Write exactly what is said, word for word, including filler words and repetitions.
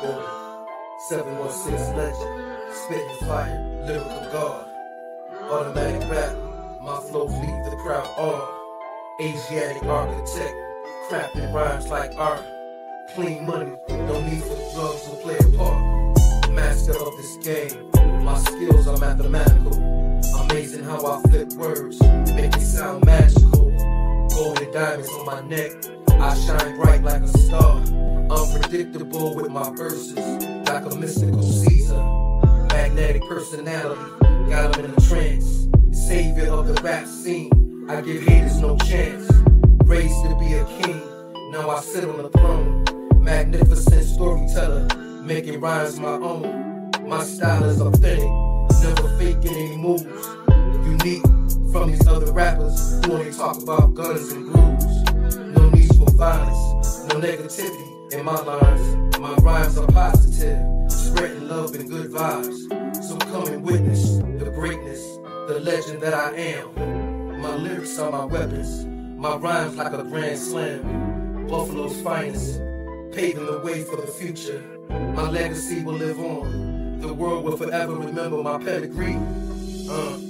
building. seven one six legend, spitting fire, lyrical god. Automatic rap, my flows leave the crowd awed. Asiatic architect, crafting rhymes like art. Clean money, no need for drugs to play a part. Master of this game, my skills are mathematical. Amazing how I flip words, make it sound magical. Gold and diamonds on my neck, I shine bright like a star. Unpredictable with my verses, like a mystical Caesar. Magnetic personality, got them in a trance. Savior of the rap scene, I give haters no chance. Raised to be a king, now I sit on the throne. Magnificent storyteller, making rhymes my own. My style is authentic, never faking any moves. Unique from these other rappers who only talk about guns and grooves. No need for violence, no negativity in my lines. My rhymes are positive, spreading love and good vibes. So come and witness the greatness, the legend that I am. My lyrics are my weapons, my rhymes like a grand slam. Buffalo's finest, paving the way for the future. My legacy will live on. The world will forever remember my pedigree. Uh.